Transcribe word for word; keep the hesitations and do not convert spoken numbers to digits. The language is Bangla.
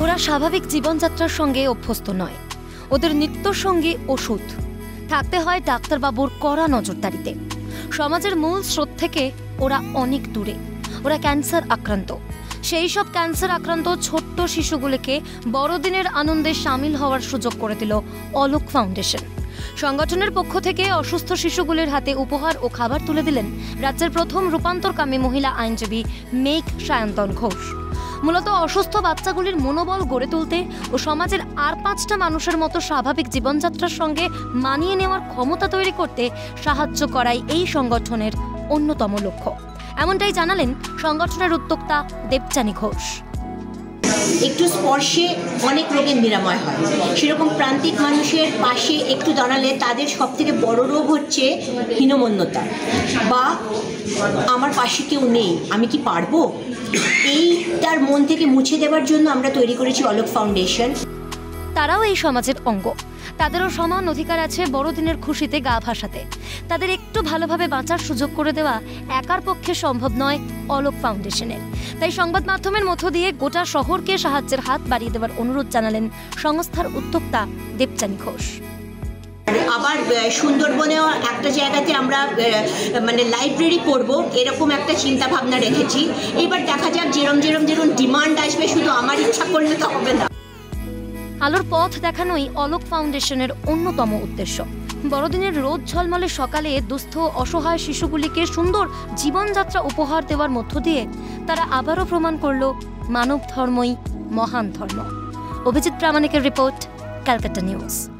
ওরা স্বাভাবিক জীবনযাত্রার সঙ্গে অভ্যস্ত নয়। ওদের নিত্যর সঙ্গে ওষুধ, থাকতে হয় ডাক্তারবাবুর কড়া নজরদারিতে। সমাজের মূল স্রোত থেকে ওরা অনেক দূরে। ওরা ক্যান্সার আক্রান্ত। সেই সব ক্যান্সার আক্রান্ত ছোট্ট শিশুগুলিকে বড়দিনের আনন্দে সামিল হওয়ার সুযোগ করে দিল অলোক ফাউন্ডেশন। সংগঠনের পক্ষ থেকে অসুস্থ শিশুগুলির হাতে উপহার ও খাবার তুলে দিলেন রাজ্যের প্রথম রূপান্তরকামী মহিলা আইনজীবী মেঘ সায়ন্তন ঘোষ। মূলত অসুস্থ বাচ্চাগুলির মনোবল গড়ে তুলতে ও সমাজের আর পাঁচটা মানুষের মতো স্বাভাবিক জীবনযাত্রার সঙ্গে মানিয়ে নেওয়ার ক্ষমতা তৈরি করতে সাহায্য করাই এই সংগঠনের অন্যতম লক্ষ্য। এমনটাই জানালেন সংগঠনের উদ্যোক্তা দেবযানী ঘোষ। একটু স্পর্শে অনেক রোগের নিরাময় হয়, সেরকম প্রান্তিক মানুষের পাশে একটু দাঁড়ালে তাদের সব থেকে বড় রোগ হচ্ছে হীনমন্যতা বা আমার পাশে কেউ নেই, আমি কি পারবো, এইটার মন থেকে মুছে দেওয়ার জন্য আমরা তৈরি করেছি অলোক ফাউন্ডেশন। তারাও এই সমাজের অঙ্গ, তাদেরও সমান অধিকার আছে বড়দিনের খুশিতে গা ভাসাতে। তাদের একটু ভালোভাবে বাঁচার সুযোগ করে দেওয়া একার পক্ষে সম্ভব নয় অলোক ফাউন্ডেশনের। তাই সংবাদ মাধ্যমের মধ্য দিয়ে গোটা শহরকে সাহায্যের হাত বাড়িয়ে দেওয়ার অনুরোধ জানালেন সংস্থার উদ্যোক্তা দেবযানী ঘোষ। আবার সুন্দরবনেও একটা জায়গাতে আমরা মানে লাইব্রেরি করব, এরকম একটা চিন্তা ভাবনা রেখেছি। এবার দেখা যাক যেরম যেরম যেরকম ডিমান্ড আসবে, শুধু আমার ইচ্ছা করলে তো হবে না। আলোর পথ দেখানোই অলোক ফাউন্ডেশনের অন্যতম উদ্দেশ্য। বড়দিনের রোদ ঝলমলে সকালে দুস্থ অসহায় শিশুগুলিকে সুন্দর জীবনযাত্রা উপহার দেওয়ার মধ্য দিয়ে তারা আবারও প্রমাণ করল মানব ধর্মই মহান ধর্ম। অভিজিৎ প্রামাণিকের রিপোর্ট, ক্যালকাটা নিউজ।